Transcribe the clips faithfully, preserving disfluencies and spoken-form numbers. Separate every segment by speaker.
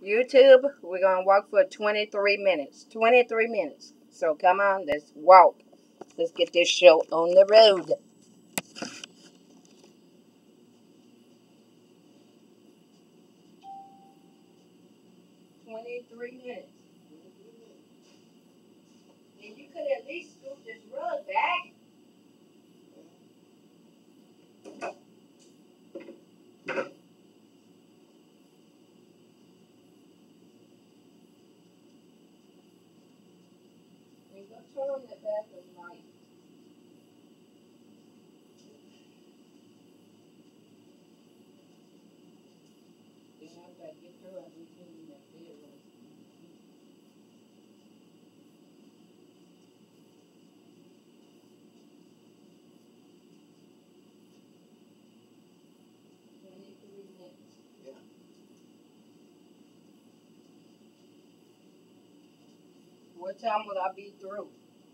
Speaker 1: YouTube, we're going to walk for twenty-three minutes. twenty-three minutes. So come on, let's walk. Let's get this show on the road. twenty-three minutes. And you could at least scoop this rug back. And go turn on that bathroom light. Then after I get through, I'll be cleaning that bedroom. twenty-three minutes. Yeah. What time will I be through?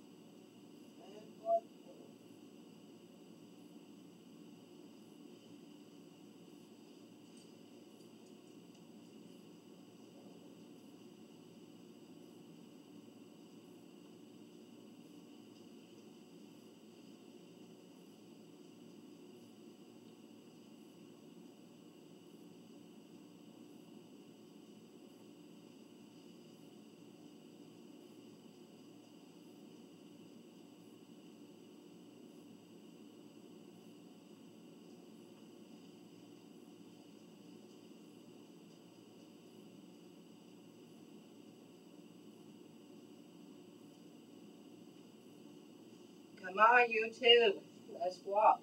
Speaker 1: Come on, YouTube. Let's walk.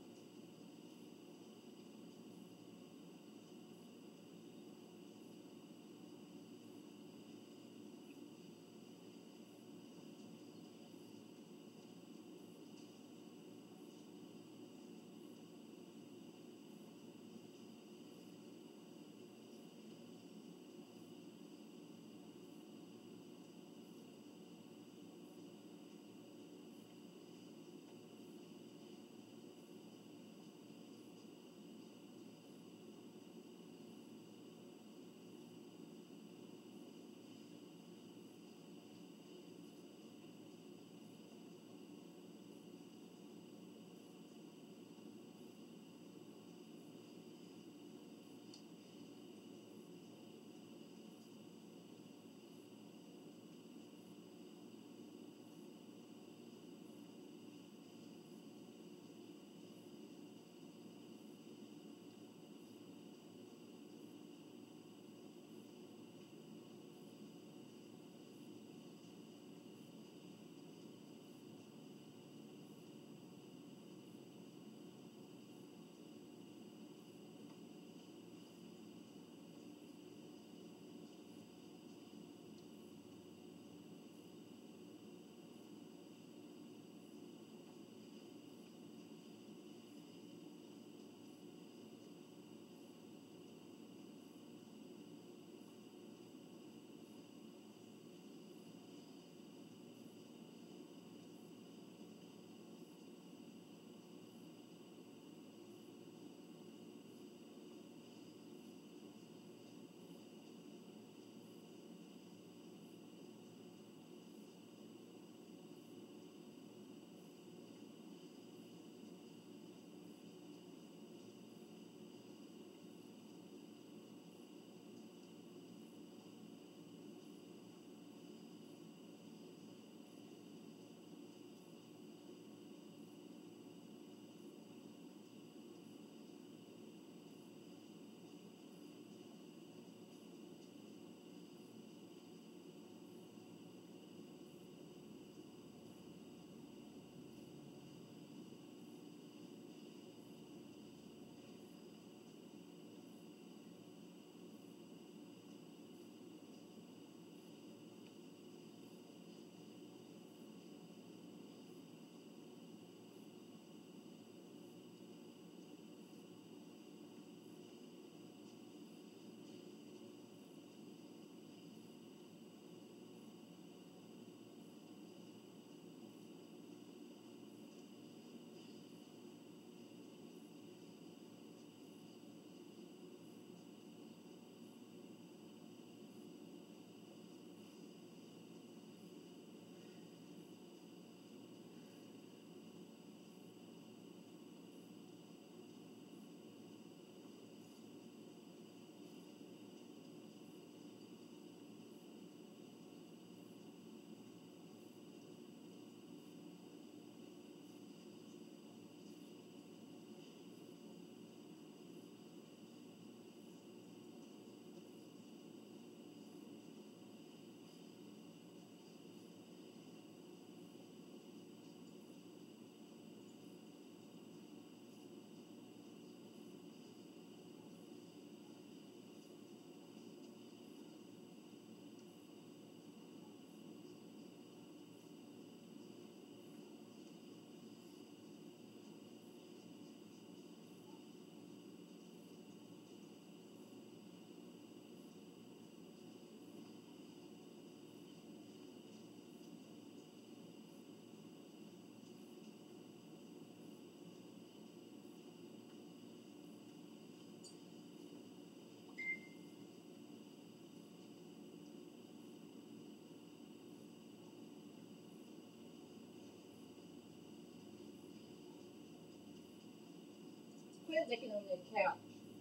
Speaker 1: quit licking on that couch.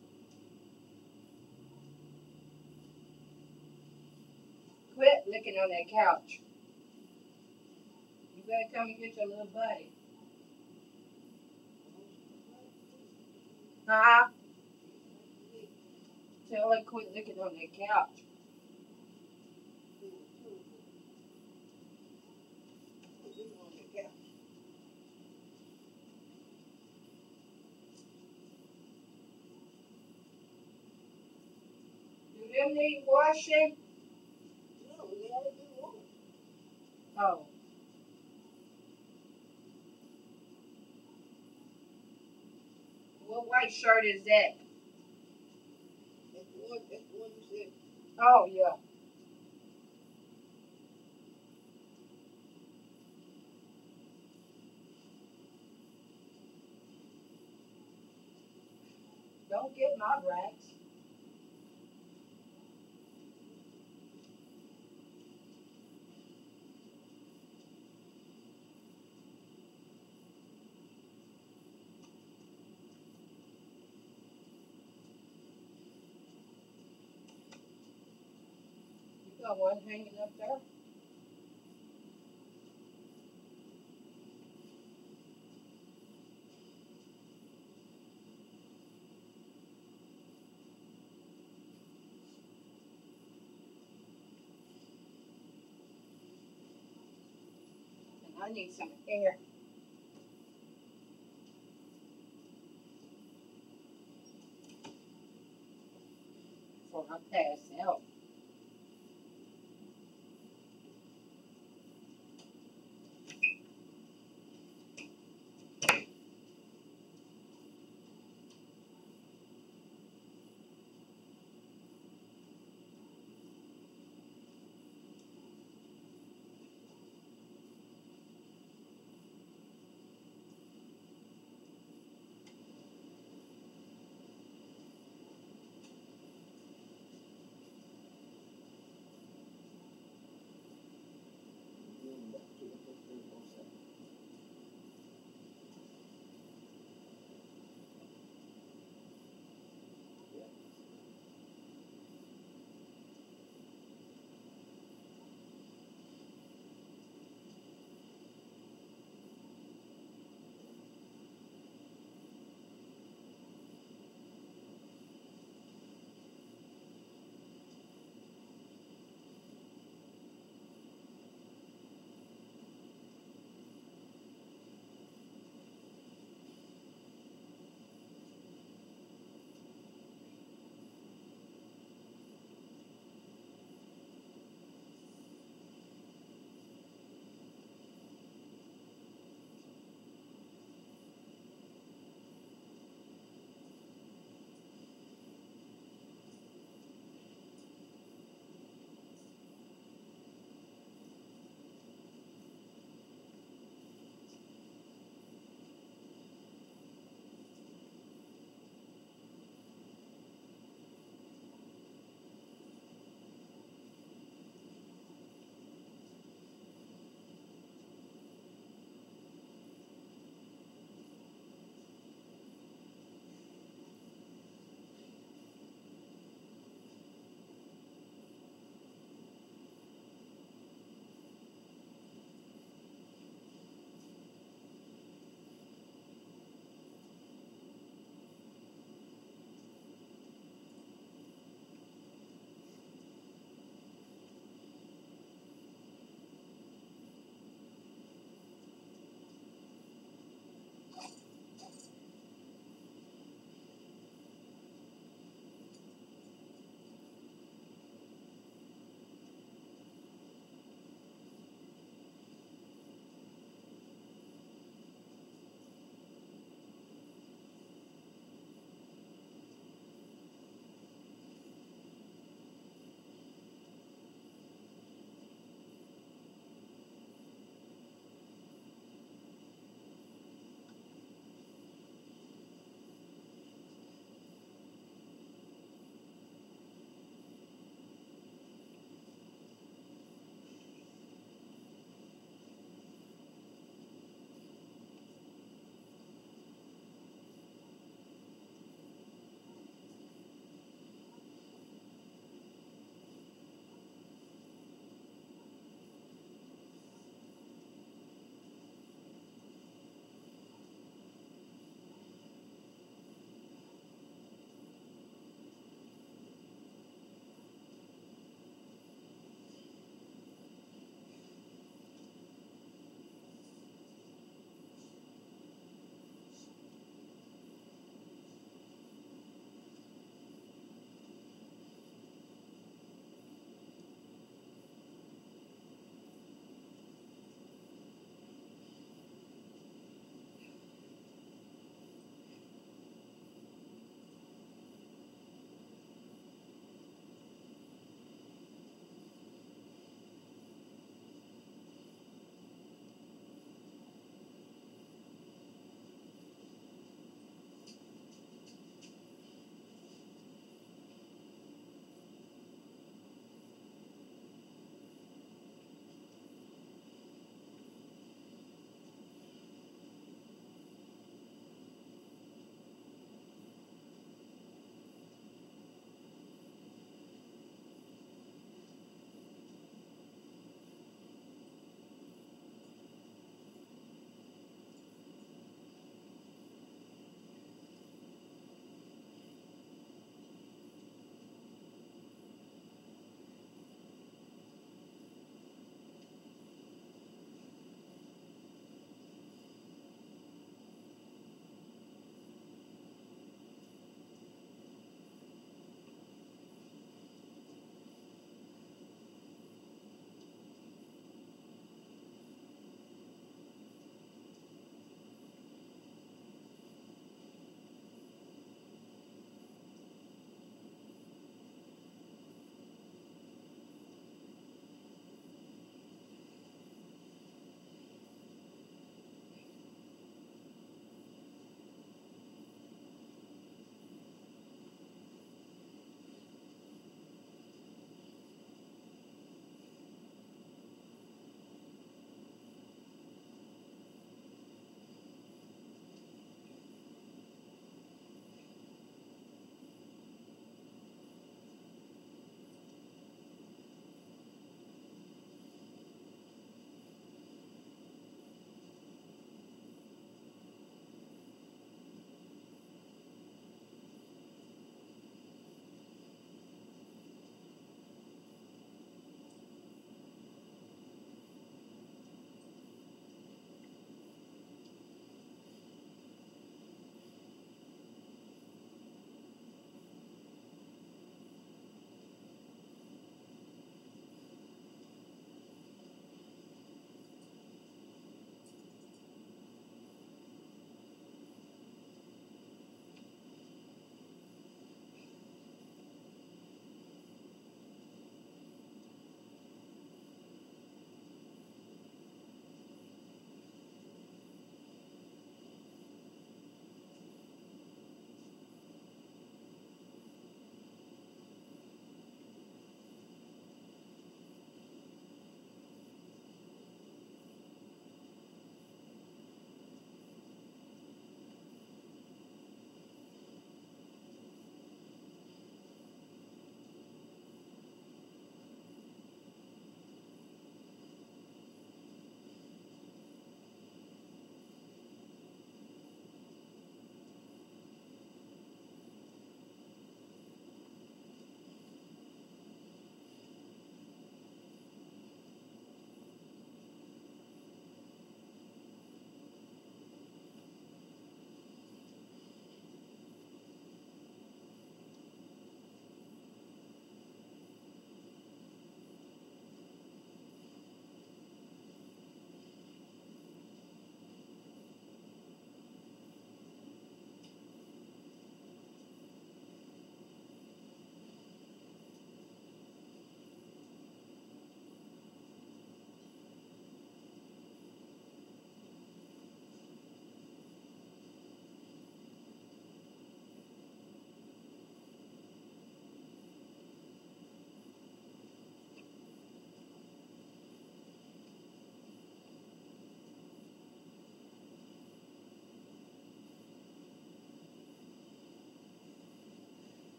Speaker 1: Quit licking on that couch. You better come and get your little buddy. Huh? Tell her quit licking on that couch. Do them need washing? Oh. What white shirt is that? Oh, yeah. Don't get my racks. You got one hanging up there? And I need some air. Before I pass out.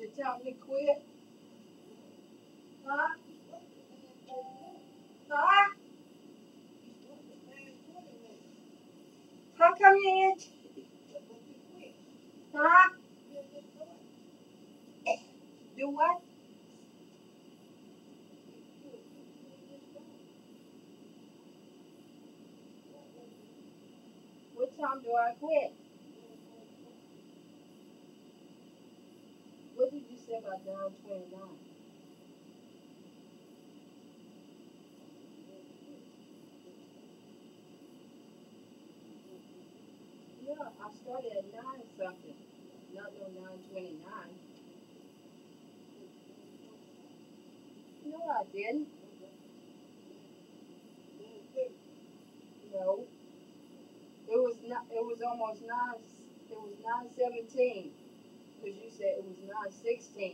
Speaker 1: it time to quit? Huh? Huh? How come you ain't? Huh? Do what? What time do I quit? What did you say about down twenty-nine? Yeah, I started at nine something. Not no nine twenty-nine. No, I didn't. No. It was not. It was almost nine. It was nine seventeen. Because you said it was nine sixteen.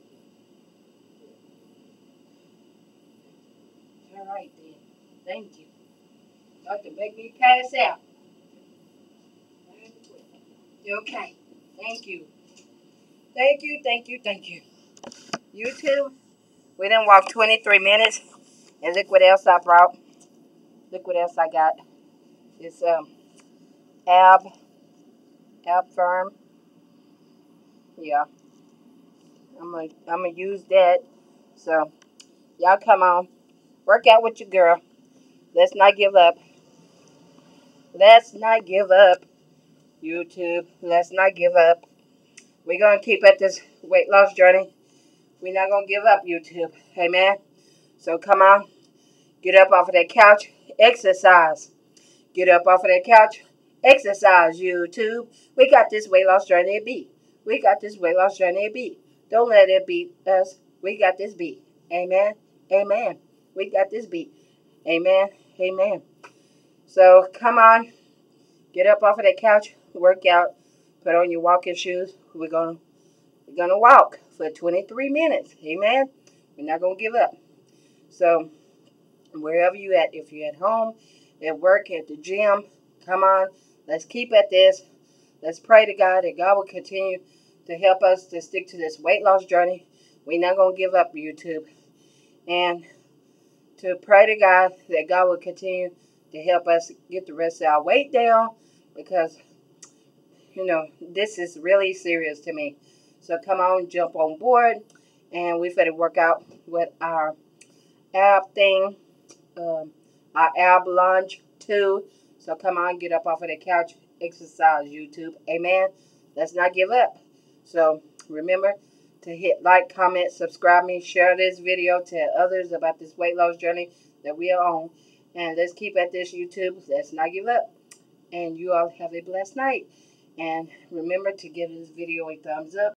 Speaker 1: All right then. Thank you. Not to make me pass out. Okay. Thank you. Thank you. Thank you. Thank you. You too. We done walked twenty-three minutes. And look what else I brought. Look what else I got. It's um ab ab firm. Yeah. I'm gonna I'm gonna use that. So y'all come on. Work out with your girl. Let's not give up. Let's not give up. YouTube. Let's not give up. We're gonna keep at this weight loss journey. We're not gonna give up, YouTube. Amen. So come on. Get up off of that couch. Exercise. Get up off of that couch. Exercise, YouTube. We got this weight loss journey beat. We got this weight loss journey beat. Don't let it beat us. We got this beat. Amen. Amen. We got this beat. Amen. Amen. So come on. Get up off of that couch. Work out. Put on your walking shoes. We're gonna we're gonna walk for twenty-three minutes. Amen. We're not gonna give up. So wherever you at, if you're at home, at work, at the gym, come on. Let's keep at this. Let's pray to God that God will continue to help us to stick to this weight loss journey. We're not going to give up, YouTube. And to pray to God that God will continue to help us get the rest of our weight down, because, you know, this is really serious to me. So come on, jump on board, and we've got to work out with our ab thing, um, our ab lunge too. So come on, get up off of the couch, exercise, YouTube. Amen. Let's not give up. So remember to hit like, comment, subscribe me, share this video, tell others about this weight loss journey that we are on. And let's keep at this, YouTube. Let's not give up. And you all have a blessed night. And remember to give this video a thumbs up.